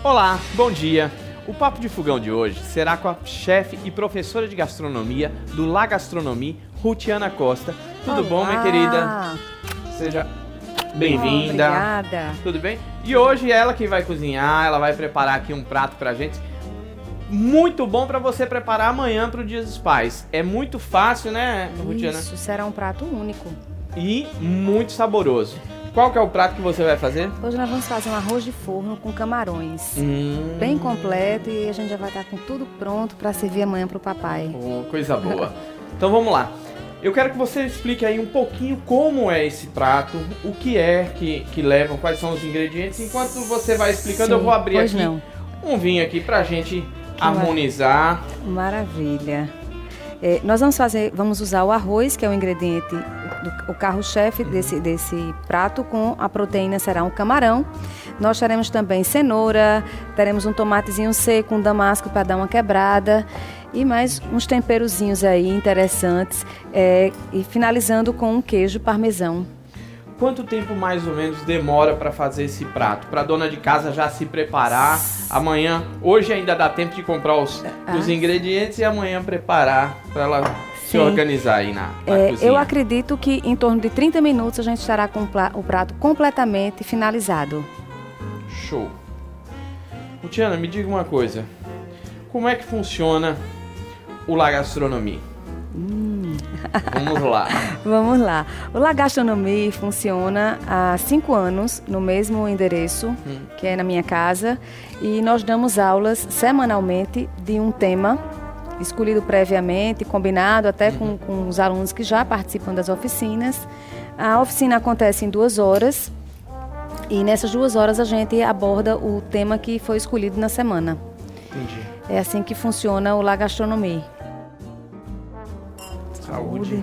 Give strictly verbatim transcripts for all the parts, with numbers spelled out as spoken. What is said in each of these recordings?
Olá, bom dia. O Papo de Fogão de hoje será com a chefe e professora de gastronomia do La Gastronomie, Rutiana Costa. Tudo Olá. bom, minha querida? Seja bem-vinda. Obrigada. Tudo bem? E hoje é ela que vai cozinhar, ela vai preparar aqui um prato pra gente. Muito bom pra você preparar amanhã pro Dia dos Pais. É muito fácil, né, Rutiana? Isso, será um prato único. E muito saboroso. Qual que é o prato que você vai fazer? Hoje nós vamos fazer um arroz de forno com camarões. Hum. Bem completo, e a gente já vai estar com tudo pronto para servir amanhã pro papai. Oh, coisa boa. Então vamos lá. Eu quero que você explique aí um pouquinho como é esse prato, o que é que, que levam, quais são os ingredientes. Enquanto você vai explicando, Sim, eu vou abrir pois aqui não. um vinho aqui pra gente Que harmonizar. Maravilha. É, nós vamos fazer, vamos usar o arroz, que é o ingrediente, do, o carro-chefe desse, desse prato, com a proteína será um camarão. Nós teremos também cenoura, teremos um tomatezinho seco, um damasco para dar uma quebrada e mais uns temperozinhos aí interessantes, é, e finalizando com um queijo parmesão. Quanto tempo mais ou menos demora para fazer esse prato? Para dona de casa já se preparar amanhã. Hoje ainda dá tempo de comprar os, Ah. os ingredientes e amanhã preparar para ela se Sim. organizar aí na, na É, cozinha. eu acredito que em torno de trinta minutos a gente estará com o pla- o prato completamente finalizado. Show. Rutiana, me diga uma coisa. Como é que funciona o La Gastronomie? Hum. Vamos lá. Vamos lá. O La Gastronomie funciona há cinco anos no mesmo endereço, Hum. que é na minha casa, e nós damos aulas semanalmente de um tema escolhido previamente, combinado até com, com os alunos que já participam das oficinas. A oficina acontece em duas horas e nessas duas horas a gente aborda o tema que foi escolhido na semana. Entendi. É assim que funciona o La Gastronomie. Saúde.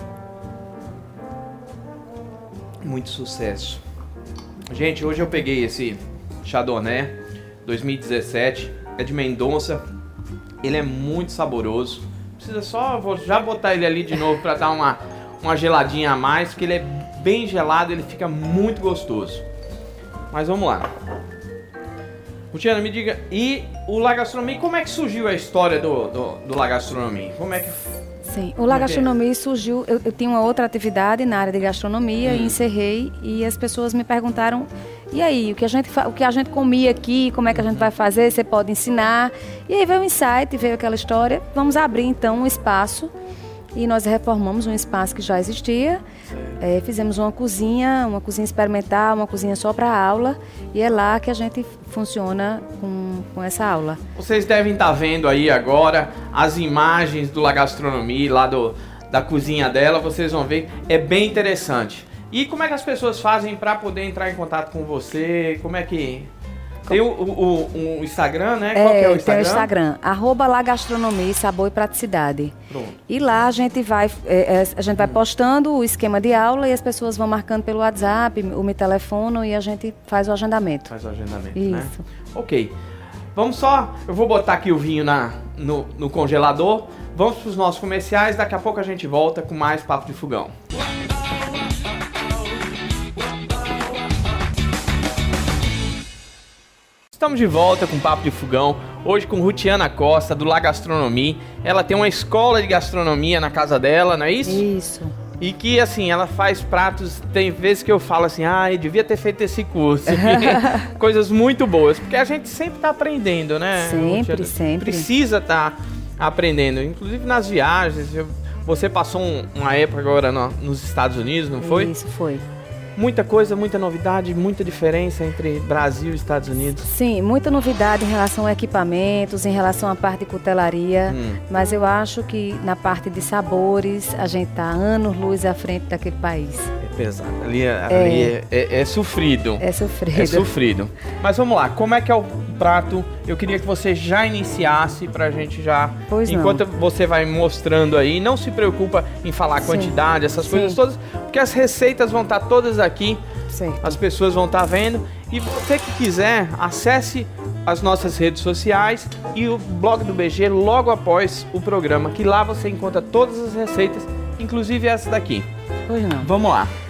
Muito sucesso. Gente, hoje eu peguei esse Chardonnay dois mil e dezessete, é de Mendonça. Ele é muito saboroso. Precisa só, vou já botar ele ali de novo para dar uma, uma geladinha a mais, porque ele é bem gelado, ele fica muito gostoso. Mas vamos lá. Rutiana, me diga, e o La Gastronomie, como é que surgiu a história do, do, do La Gastronomie? Como é que... Sim, o La Gastronomie surgiu, eu, eu tinha uma outra atividade na área de gastronomia Hum. e encerrei, e as pessoas me perguntaram, e aí, o que a gente, fa- o que a gente comia aqui, como é que a gente vai fazer, você pode ensinar? E aí veio o insight, veio aquela história, vamos abrir então um espaço, e nós reformamos um espaço que já existia, é, fizemos uma cozinha, uma cozinha experimental, uma cozinha só para aula, e é lá que a gente funciona com, com essa aula. Vocês devem estar vendo aí agora as imagens do La Gastronomie, lá do, da cozinha dela, vocês vão ver, é bem interessante. E como é que as pessoas fazem para poder entrar em contato com você? Como é que... Tem o, o, o, o Instagram, né? Qual que é o Tem Instagram? o Instagram, arroba La Gastronomie, sabor e praticidade. Pronto. E lá a gente vai, é, é, a gente vai postando o esquema de aula e as pessoas vão marcando pelo WhatsApp, o me telefonam e a gente faz o agendamento. Faz o agendamento, né? Isso. Ok. Vamos só... Eu vou botar aqui o vinho na, no, no congelador. Vamos para os nossos comerciais. Daqui a pouco a gente volta com mais Papo de Fogão. Estamos de volta com Papo de Fogão, hoje com Rutiana Costa, do La Gastronomie. Ela tem uma escola de gastronomia na casa dela, não é isso? Isso. E que, assim, ela faz pratos, tem vezes que eu falo assim, ah, eu devia ter feito esse curso. Coisas muito boas, porque a gente sempre tá aprendendo, né? Sempre, Rutiana? sempre. Precisa estar aprendendo, inclusive nas viagens. Eu- Você passou um- uma época agora no- nos Estados Unidos, não foi? Isso, foi. Muita coisa, muita novidade, muita diferença entre Brasil e Estados Unidos. Sim, muita novidade em relação a equipamentos, em relação à parte de cutelaria, Hum. mas eu acho que na parte de sabores a gente está anos-luz à frente daquele país. É pesado. Ali, é, ali é, é- é sofrido. É sofrido. É sofrido. Mas vamos lá, como é que é o prato? Eu queria que você já iniciasse pra gente já... Pois não. Enquanto você vai mostrando aí, não se preocupa em falar a Sim. quantidade, essas Sim. coisas todas, porque as receitas vão estar todas aqui, Certo. as pessoas vão estar vendo. E você que quiser, acesse as nossas redes sociais e o blog do B G logo após o programa, que lá você encontra todas as receitas, inclusive essa daqui. Pois não. Vamos lá.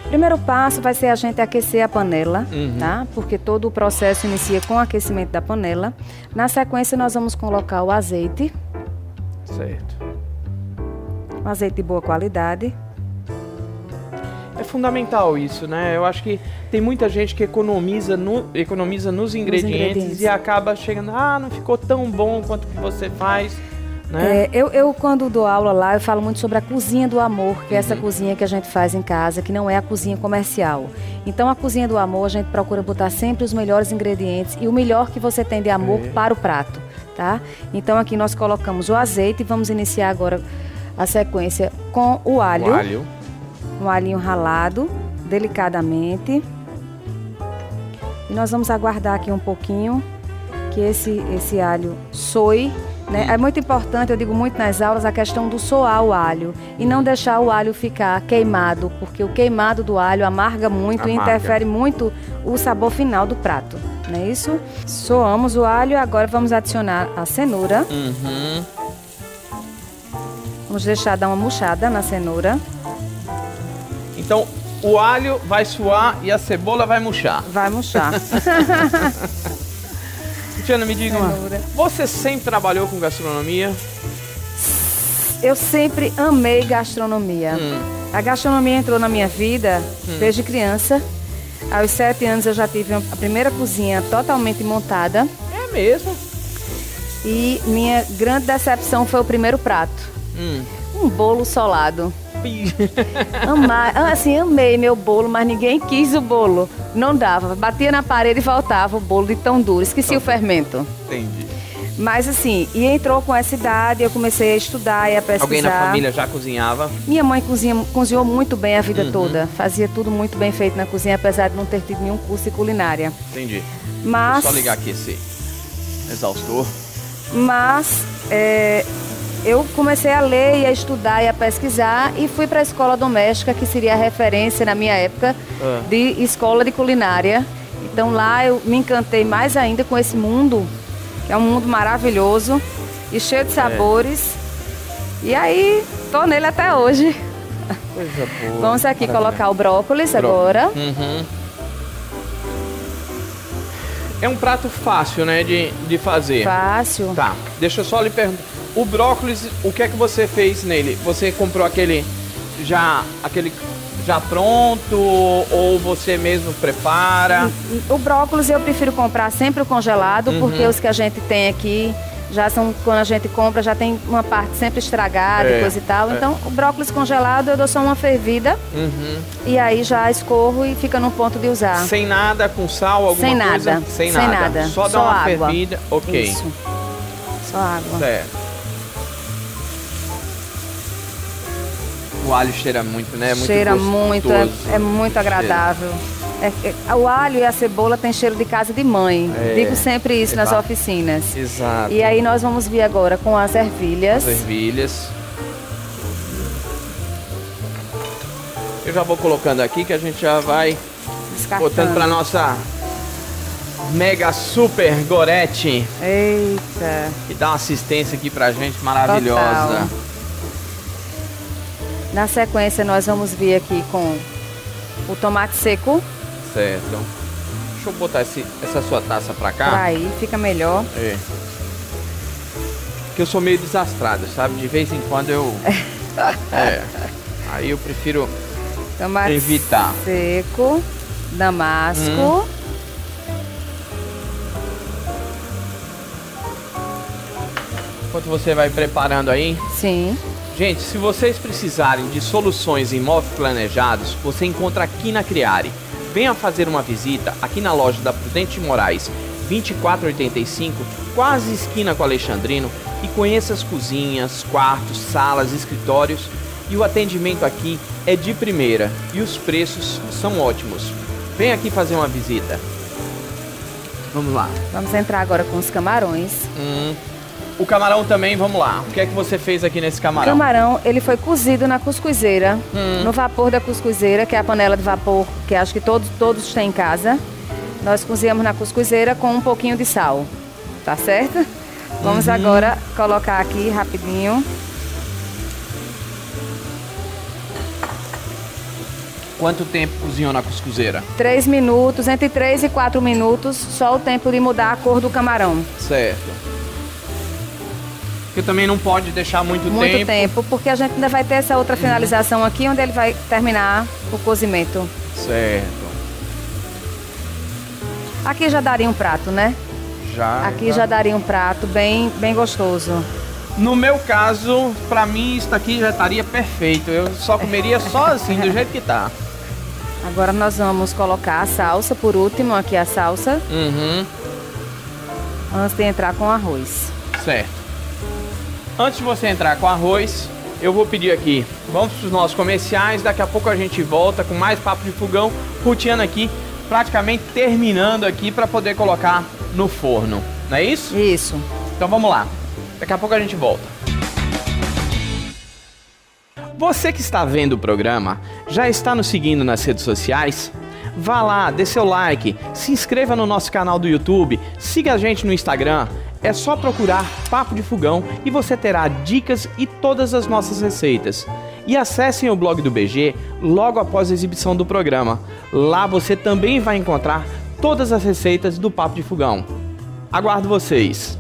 Primeiro passo vai ser a gente aquecer a panela, Uhum. tá? Porque todo o processo inicia com o aquecimento da panela. Na sequência, nós vamos colocar o azeite, Certo. um azeite de boa qualidade. É fundamental isso, né? Eu acho que tem muita gente que economiza, no, economiza nos ingredientes, ingredientes. e acaba chegando, ah, não ficou tão bom quanto que você faz, né? É, eu, eu, quando dou aula lá, eu falo muito sobre a cozinha do amor, que é essa Uhum. cozinha que a gente faz em casa, que não é a cozinha comercial. Então, a cozinha do amor, a gente procura botar sempre os melhores ingredientes e o melhor que você tem de amor É. para o prato, tá? Então, aqui nós colocamos o azeite e vamos iniciar agora a sequência com o alho. O alho. Um alhinho ralado, delicadamente. E nós vamos aguardar aqui um pouquinho que esse, esse alho soe, né? Hum. É muito importante, eu digo muito nas aulas, a questão do soar o alho e não deixar o alho ficar queimado, porque o queimado do alho amarga muito e Amarga. interfere muito o sabor final do prato, não é isso? Soamos o alho, agora vamos adicionar a cenoura. Uhum. Vamos deixar dar uma murchada na cenoura. Então, o alho vai suar e a cebola vai murchar. Vai murchar. Tiana, me diga uma. Cenoura. Você sempre trabalhou com gastronomia? Eu sempre amei gastronomia. Hum. A gastronomia entrou na minha vida desde criança. Aos sete anos eu já tive a primeira cozinha totalmente montada. É mesmo? E minha grande decepção foi o primeiro prato. Hum. Um bolo solado. Amar, assim, amei meu bolo, mas ninguém quis o bolo. Não dava. Batia na parede e voltava o bolo de tão duro. Esqueci o fermento. Entendi. Mas assim, e entrou com essa idade, eu comecei a estudar e a pesquisar. Alguém na família já cozinhava? Minha mãe cozinha, cozinhou muito bem a vida Uhum. toda. Fazia tudo muito bem feito na cozinha, apesar de não ter tido nenhum curso de culinária. Entendi. Mas, Vou só ligar aqui esse exaustor. mas é, eu comecei a ler e a estudar e a pesquisar e fui para a escola doméstica, que seria a referência na minha época Ah. de escola de culinária. Então lá eu me encantei mais ainda com esse mundo, que é um mundo maravilhoso e cheio de sabores. E aí, tô nele até hoje. Coisa boa. Vamos aqui Maravilha. colocar o brócolis Brócolis. agora. Uhum. É um prato fácil, né, de, de fazer. Fácil. Tá, deixa eu só lhe perguntar. O brócolis, o que é que você fez nele? Você comprou aquele já, aquele já pronto ou você mesmo prepara? O brócolis eu prefiro comprar sempre o congelado, Uhum. porque os que a gente tem aqui já são, quando a gente compra, já tem uma parte sempre estragada É, e coisa e tal. é. Então, o brócolis congelado eu dou só uma fervida Uhum. e aí já escorro e fica no ponto de usar. Sem nada, com sal, alguma Sem coisa? nada, Sem sem nada. nada. Só, Só dar uma água. fervida. Ok. Isso. Só água. Certo. O alho cheira muito, né? É muito Cheira muito, é, gostoso. é muito agradável. É- é- o alho e a cebola tem cheiro de casa de mãe. É, Digo sempre isso nas exato. oficinas. Exato. E aí nós vamos vir agora com as ervilhas. As ervilhas. Eu já vou colocando aqui que a gente já vai Descartando. botando para nossa mega super gorete, Eita. que dá uma assistência aqui pra gente maravilhosa. Total. Na sequência nós vamos vir aqui com o tomate seco. Certo. Deixa eu botar esse, essa sua taça pra cá. Por aí, fica melhor. É. Porque eu sou meio desastrado, sabe? De vez em quando eu. É. Aí eu prefiro Tomate evitar. seco, damasco. Hum. Enquanto você vai preparando aí. Sim. Gente, se vocês precisarem de soluções em imóveis planejados, você encontra aqui na Criare. Venha fazer uma visita aqui na loja da Prudente de Moraes, vinte e quatro oitenta e cinco, quase esquina com Alexandrino, e conheça as cozinhas, quartos, salas, escritórios. E o atendimento aqui é de primeira e os preços são ótimos. Vem aqui fazer uma visita. Vamos lá. Vamos entrar agora com os camarões. Hum. O camarão também, vamos lá. O que é que você fez aqui nesse O camarão? camarão, ele foi cozido na cuscuzeira, Hum. no vapor da cuscuzeira, que é a panela de vapor que acho que todos, todos têm em casa. Nós cozinhamos na cuscuzeira com um pouquinho de sal, tá certo? Vamos Uhum. agora colocar aqui rapidinho. Quanto tempo cozinhou na cuscuzeira? Três minutos, entre três e quatro minutos, só o tempo de mudar a cor do camarão. Certo. Porque também não pode deixar muito, muito tempo. Muito tempo, porque a gente ainda vai ter essa outra finalização uhum. aqui, onde ele vai terminar o cozimento. Certo. Aqui já daria um prato, né? Já. Aqui já, já daria um prato bem, bem gostoso. No meu caso, pra mim, isso aqui já estaria perfeito. Eu só comeria só assim, do jeito que tá. Agora nós vamos colocar a salsa, por último, aqui a salsa. Uhum. Antes de entrar com o arroz. Certo. Antes de você entrar com o arroz, eu vou pedir aqui, vamos para os nossos comerciais. Daqui a pouco a gente volta com mais Papo de Fogão. Rutiana aqui, praticamente terminando aqui para poder colocar no forno. Não é isso? Isso. Então vamos lá. Daqui a pouco a gente volta. Você que está vendo o programa, já está nos seguindo nas redes sociais? Vá lá, dê seu like, se inscreva no nosso canal do YouTube, siga a gente no Instagram. É só procurar Papo de Fogão e você terá dicas e todas as nossas receitas. E acessem o blog do B G logo após a exibição do programa. Lá você também vai encontrar todas as receitas do Papo de Fogão. Aguardo vocês!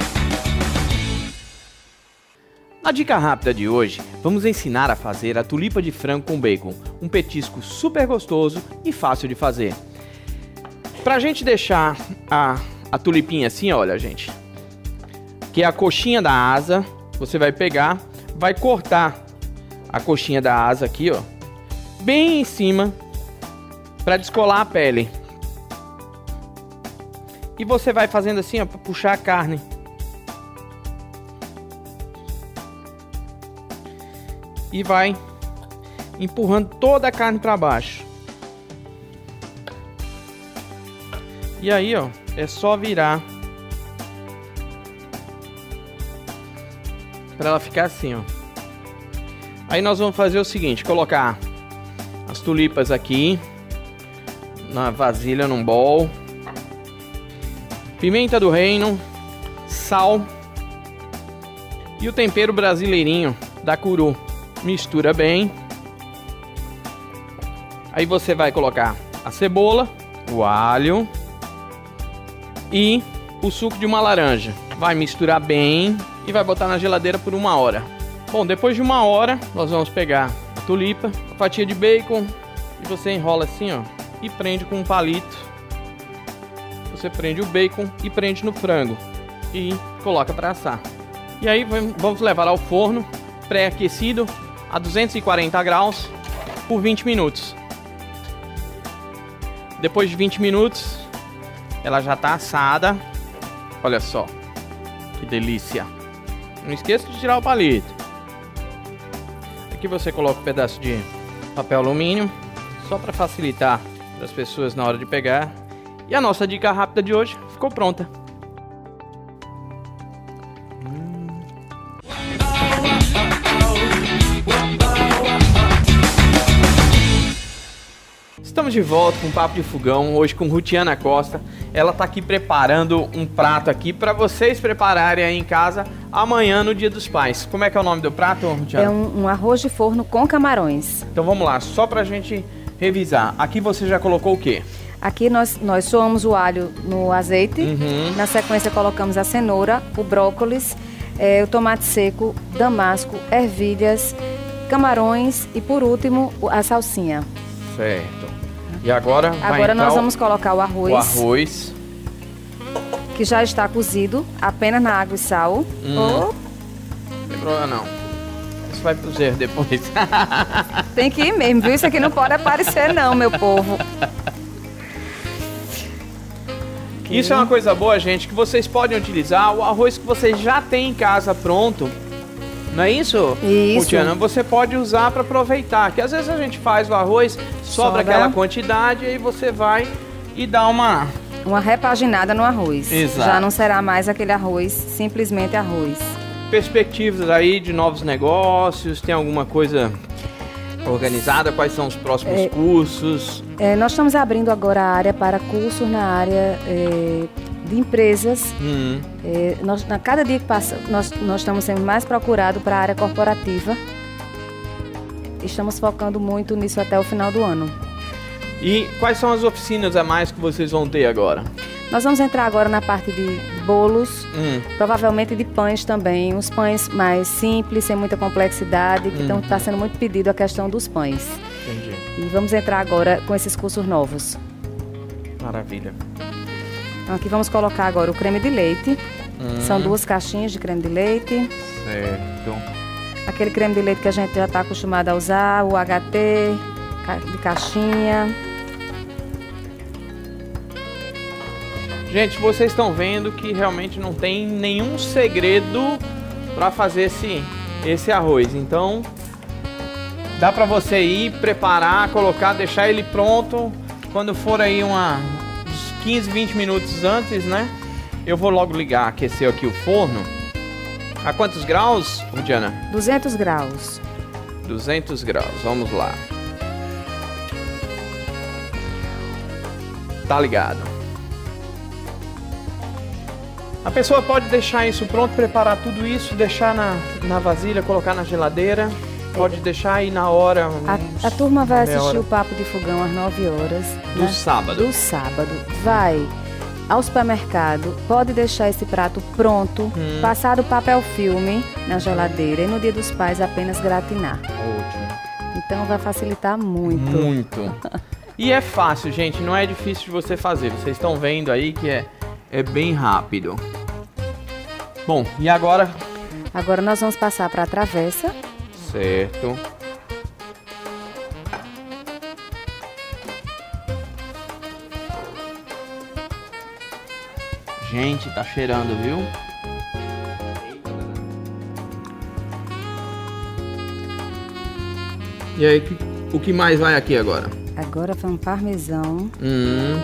Na dica rápida de hoje, vamos ensinar a fazer a tulipa de frango com bacon, um petisco super gostoso e fácil de fazer. Pra gente deixar a, a tulipinha assim, olha gente, que é a coxinha da asa, você vai pegar, vai cortar a coxinha da asa aqui, ó, bem em cima, para descolar a pele. E você vai fazendo assim, ó, para puxar a carne. E vai empurrando toda a carne para baixo. E aí, ó, é só virar para ela ficar assim, ó. Aí nós vamos fazer o seguinte, colocar as tulipas aqui na vasilha, num bowl. Pimenta do reino, sal e o tempero brasileirinho da Curu. Mistura bem. Aí você vai colocar a cebola, o alho e o suco de uma laranja. Vai misturar bem e vai botar na geladeira por uma hora. Bom, depois de uma hora, nós vamos pegar a tulipa, a fatia de bacon e você enrola assim, ó, e prende com um palito. Você prende o bacon e prende no frango e coloca para assar. E aí vamos levar ao forno pré-aquecido a duzentos e quarenta graus por vinte minutos. Depois de vinte minutos, ela já está assada. Olha só, que delícia. Não esqueça de tirar o palito. Aqui você coloca um pedaço de papel alumínio, só para facilitar para as pessoas na hora de pegar. E a nossa dica rápida de hoje ficou pronta. Estamos de volta com o Papo de Fogão, hoje com Rutiana Costa. Ela está aqui preparando um prato aqui para vocês prepararem aí em casa amanhã no Dia dos Pais. Como é que é o nome do prato, Rutiana? É um, um arroz de forno com camarões. Então vamos lá, só para a gente revisar. Aqui você já colocou o quê? Aqui nós, nós soamos o alho no azeite, uhum. Na sequência colocamos a cenoura, o brócolis, é, o tomate seco, damasco, ervilhas, camarões e por último a salsinha. Certo. E agora vai Agora nós vamos colocar o arroz. O arroz. Que já está cozido, apenas na água e sal. Hum. Oh. Não tem problema não. Isso vai pro zero depois. Tem que ir mesmo, viu? Isso aqui não pode aparecer não, meu povo. Isso é uma coisa boa, gente, que vocês podem utilizar o arroz que vocês já têm em casa pronto. Não é isso? Isso. Rutiana? Você pode usar para aproveitar, que às vezes a gente faz o arroz, sobra, sobra aquela quantidade, aí você vai e dá uma... Uma repaginada no arroz. Exato. Já não será mais aquele arroz, simplesmente arroz. Perspectivas aí de novos negócios, tem alguma coisa organizada? Quais são os próximos é, cursos? É, nós estamos abrindo agora a área para cursos na área é, de empresas. Hum. É, nós, a cada dia que passa, nós, nós estamos sendo mais procurados para a área corporativa. estamos focando muito nisso até o final do ano. E quais são as oficinas a mais que vocês vão ter agora? Nós vamos entrar agora na parte de bolos, Hum. provavelmente de pães também, uns pães mais simples, sem muita complexidade, que Uhum. está sendo muito pedido a questão dos pães. Entendi. E vamos entrar agora com esses cursos novos. Maravilha. Então aqui vamos colocar agora o creme de leite. Hum. São duas caixinhas de creme de leite. Certo. Aquele creme de leite que a gente já está acostumado a usar, o H T ca- de caixinha. Gente, vocês estão vendo que realmente não tem nenhum segredo para fazer esse, esse arroz. Então, dá para você ir, preparar, colocar, deixar ele pronto. Quando for aí uma, uns quinze, vinte minutos antes, né? Eu vou logo ligar, aquecer aqui o forno. A quantos graus, Rudiana? duzentos graus. duzentos graus, vamos lá. Tá ligado. A pessoa pode deixar isso pronto, preparar tudo isso, deixar na, na vasilha, colocar na geladeira. Pode deixar aí na hora. A, a turma vai meia assistir hora. o Papo de Fogão às nove horas. Do né? sábado. Do sábado. Vai ao supermercado, pode deixar esse prato pronto, Hum. passar o papel filme na geladeira e no Dia dos Pais apenas gratinar. Ótimo. Então vai facilitar muito. Muito. E é fácil, gente, não é difícil de você fazer. Vocês estão vendo aí que é, é bem rápido. Bom, e agora? Agora nós vamos passar para a travessa. Certo. Gente, tá cheirando, viu? E aí, que- o que mais vai aqui agora? Agora vai um parmesão. Hum.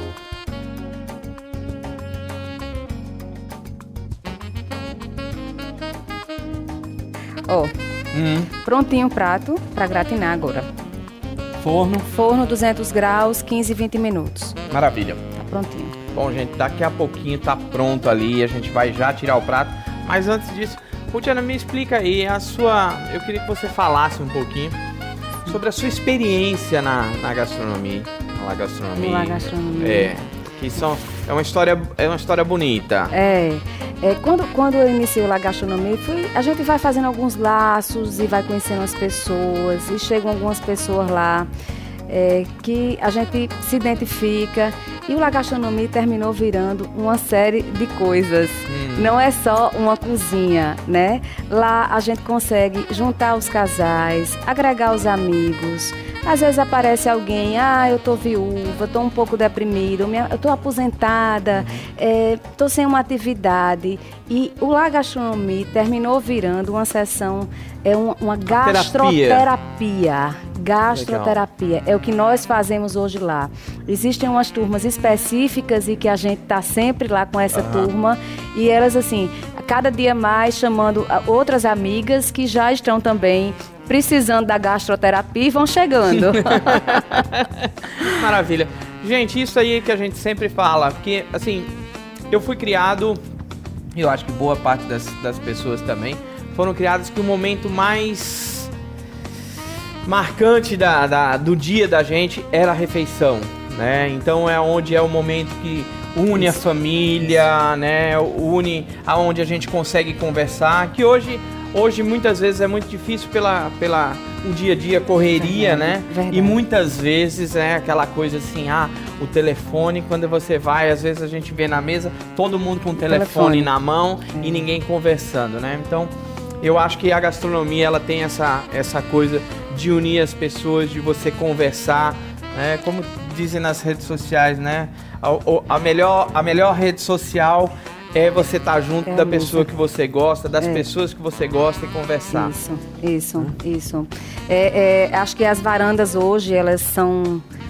Ó, Hum. prontinho o prato para gratinar agora. Forno. Forno duzentos graus, quinze, vinte minutos. Maravilha. Tá prontinho. Bom, gente, daqui a pouquinho tá pronto ali, a gente vai já tirar o prato. Mas antes disso, Rudiana, me explica aí a sua... Eu queria que você falasse um pouquinho sobre a sua experiência na, na gastronomia. Na gastronomia. Na gastronomia. É, que são, é, uma história, é uma história bonita. É, é quando, quando eu iniciei o La Gastronomie, fui, a gente vai fazendo alguns laços e vai conhecendo as pessoas, e chegam algumas pessoas lá é, que a gente se identifica, e o La Gastronomie terminou virando uma série de coisas. Hum. Não é só uma cozinha, né? Lá a gente consegue juntar os casais, agregar os amigos. Às vezes aparece alguém, ah, eu tô viúva, tô um pouco deprimida, eu tô aposentada, é, tô sem uma atividade. E o La Gastronomie terminou virando uma sessão, é uma, uma gastroterapia. Gastroterapia, é o que nós fazemos hoje lá. Existem umas turmas específicas e que a gente tá sempre lá com essa Aham. turma. E elas, assim, a cada dia mais chamando a- outras amigas que já estão também precisando da gastroterapia e vão chegando. Maravilha. Gente, isso aí que a gente sempre fala, porque, assim, eu fui criado, e eu acho que boa parte das, das pessoas também, foram criadas que o momento mais marcante da, da- do dia da gente era a refeição, né? Então é onde é o momento que une a família, né? Une aonde a gente consegue conversar, que hoje... Hoje, muitas vezes, é muito difícil pela, pela o dia a dia, correria, Verdade, né? verdade. E muitas vezes é aquela coisa assim, ah, o telefone, quando você vai, às vezes a gente vê na mesa, todo mundo com o telefone, telefone. na mão e ninguém conversando, né? Então, eu acho que a gastronomia, ela tem essa, essa coisa de unir as pessoas, de você conversar, né? Como dizem nas redes sociais, né? A, o- a, melhor, a melhor rede social... É você estar junto É a da música. pessoa que você gosta, das É. pessoas que você gosta e conversar. Isso, isso, isso. É, é, acho que as varandas hoje, elas são,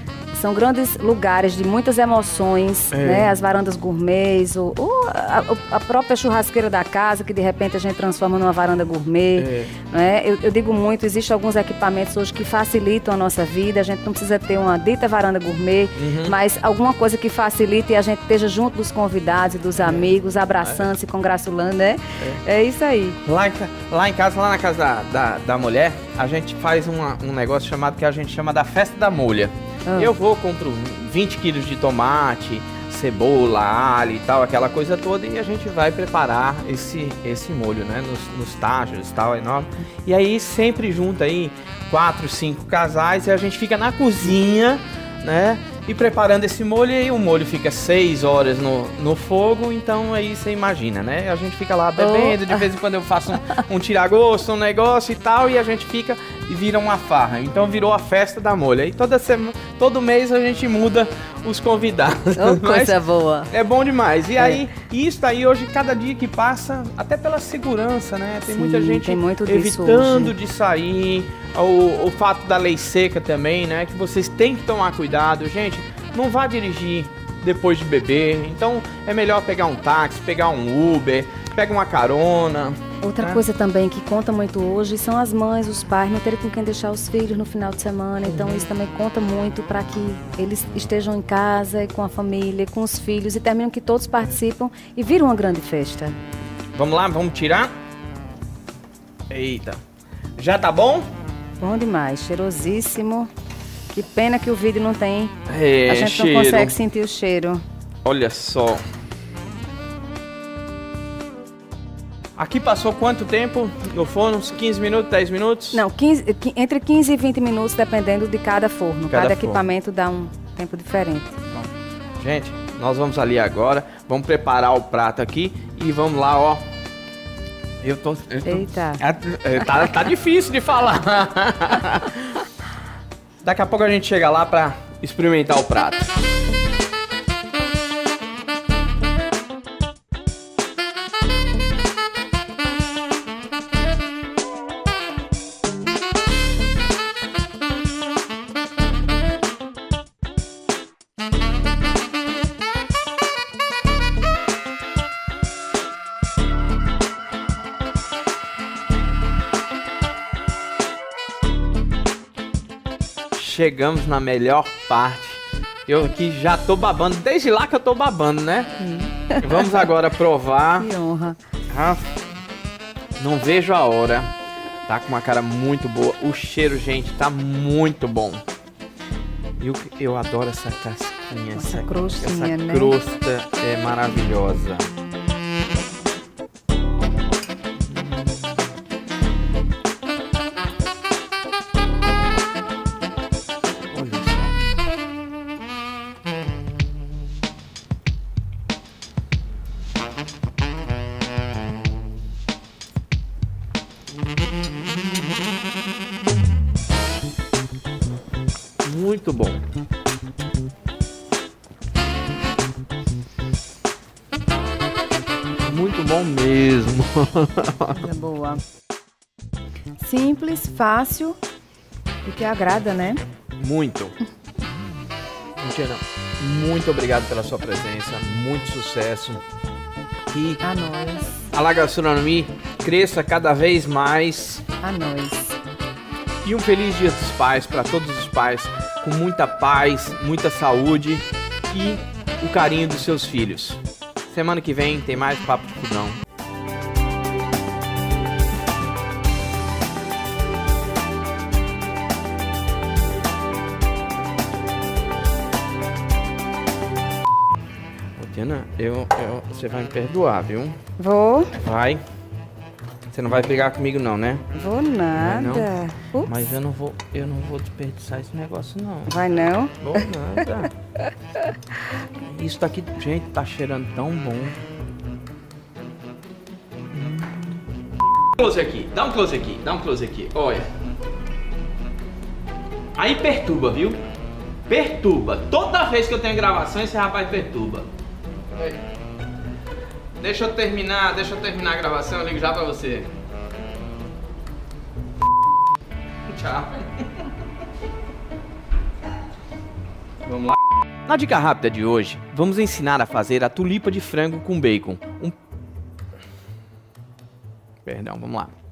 são grandes lugares de muitas emoções, é. né? As varandas gourmets, o, o, a, a própria churrasqueira da casa, que de repente a gente transforma numa varanda gourmet. É. Né? Eu, eu digo muito, existem alguns equipamentos hoje que facilitam a nossa vida, a gente não precisa ter uma dita varanda gourmet, uhum. mas alguma coisa que facilite e a gente esteja junto dos convidados e dos amigos, abraçando, é. se congratulando, né? É. é isso aí. Lá em, lá em casa, lá na casa da, da, da mulher, a gente faz uma, um negócio chamado que a gente chama da festa da molha. Ah. Eu vou, compro vinte quilos de tomate, cebola, alho e tal, aquela coisa toda, e a gente vai preparar esse, esse molho, né? Nos, nos tachos e tal, enorme. E aí sempre junta aí quatro, cinco casais e a gente fica na cozinha, né? E preparando esse molho, e o molho fica seis horas no, no fogo, então aí você imagina, né? A gente fica lá bebendo, oh. de vez em quando eu faço um, um tiragosto, um negócio e tal, e a gente fica e vira uma farra. Então virou a festa da molha. E toda semana, todo mês a gente muda os convidados. Oh, coisa boa. É bom demais. E é. aí, isso aí hoje, cada dia que passa, até pela segurança, né? Tem Sim, muita gente tem muito evitando de sair. O, o fato da lei seca também, né? Que vocês têm que tomar cuidado. Gente, não vá dirigir depois de beber. Então é melhor pegar um táxi, pegar um Uber, pega uma carona. Outra né? coisa também que conta muito hoje são as mães, os pais, não terem com quem deixar os filhos no final de semana. Então isso também conta muito para que eles estejam em casa, com a família, com os filhos e terminam que todos participam e viram uma grande festa. Vamos lá, vamos tirar? Eita. Já tá bom? Bom demais, cheirosíssimo. Que pena que o vídeo não tem. É, a gente cheiro. não consegue sentir o cheiro. Olha só. Aqui passou quanto tempo no forno? Uns quinze minutos, dez minutos? Não, quinze, entre quinze e vinte minutos, dependendo de cada forno. Cada, cada forno. equipamento dá um tempo diferente. Bom, gente, nós vamos ali agora. Vamos preparar o prato aqui e vamos lá, ó. Eu tô... Eu tô Eita. É, tá, tá difícil de falar. Daqui a pouco a gente chega lá pra experimentar o prato. Chegamos na melhor parte. Eu aqui já tô babando, desde lá que eu tô babando, né? Hum. Vamos agora provar. Que honra. Ah, não vejo a hora. Tá com uma cara muito boa. O cheiro, gente, tá muito bom. Eu, eu adoro essa casquinha. Essa, essa crostinha, essa né? crosta é maravilhosa. Muito bom. Muito bom mesmo. Coisa boa. Simples, fácil e que agrada, né? Muito. Mentira. Muito obrigado pela sua presença. Muito sucesso. Que a nós. a La Gastronomie cresça cada vez mais. A nós. E um feliz Dia dos Pais para todos os pais, com muita paz, muita saúde e o carinho dos seus filhos. Semana que vem tem mais Papo de Fogão. Ô, Tiana, eu, eu, você vai me perdoar, viu? Vou. Vai. Você não vai brigar comigo não, né? Vou nada. Vai não? Mas eu não vou, eu não vou desperdiçar esse negócio não. Vai não? Vou nada. Isso daqui, gente, tá cheirando tão bom. Hum. Close aqui, dá um close aqui, dá um close aqui, olha. Aí perturba, viu? Perturba. Toda vez que eu tenho gravação, esse rapaz perturba. Aí. Deixa eu terminar, deixa eu terminar a gravação, eu ligo já pra você. Tchau. Vamos lá. Na dica rápida de hoje, vamos ensinar a fazer a tulipa de frango com bacon. Um... Perdão, vamos lá.